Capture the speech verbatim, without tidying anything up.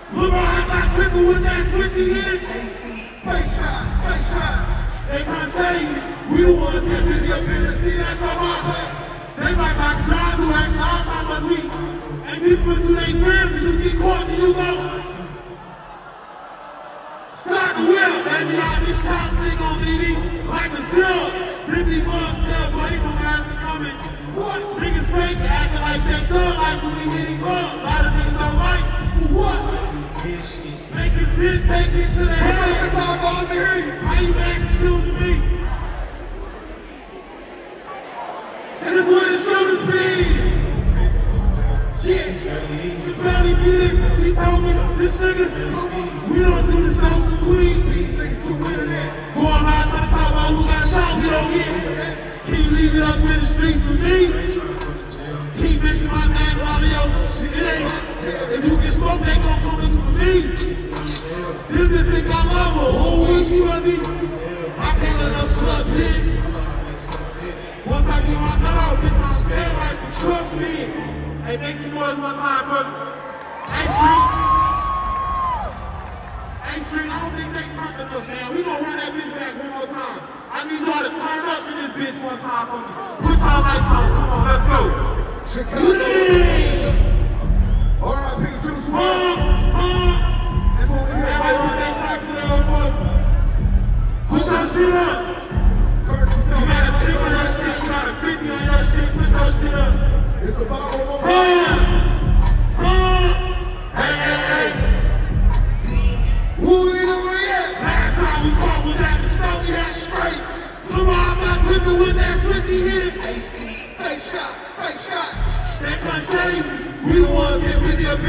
Look how I got triple with that switch he hit. Face shot, face shot. They can't say we the ones get busy up in the city, that's all my place. They might not drive through like all time much we. And people do they grab and you get caught, then you go. Start the wheel, baby, all this shot thing on D D. Like a zero. Tippy bug, tell buddy from ass to coming. What? Niggas fake acting like they thug like when we hitting bug. A lot of niggas don't like. For what? Make his bitch take it to the head. How you back and choosing me? And this what the shooters be. Shit. You barely beat it. He told me, this nigga, we don't do this stuff between. These niggas too internet. Going hard trying to talk about who got shot, we don't get. Can you leave it up in the streets for me? Keep mentioning my name, Mario. It ain't. If you get smoked, they gon' come looking for me. This bitch think I love her. Who is she with me? I can't let her slut, bitch. Once I get my nut out, bitch, I'm scared like the trust me. Hey, make some noise one time, brother. Hey, Street. Hey, Street, I don't think they turned enough, man. We gonna run that bitch back one more time. I need y'all to turn up in this bitch one time for me. Put y'all lights on. Come on, let's go. Yeah. All right, P. Juicewrld. Uh, uh. That's what we have. Everybody want that back to their own boy. Put your shit up. You gotta click on your shit. You gotta click on your shit. Put your shit up. It's about one more. Uh, uh. Hey, hey, hey. Who in the way at? Last time we fought with that stuff, we had straight. Look how I'm not tripping with that switch he hit. Face shot, face shot. They can't say we the ones get busy up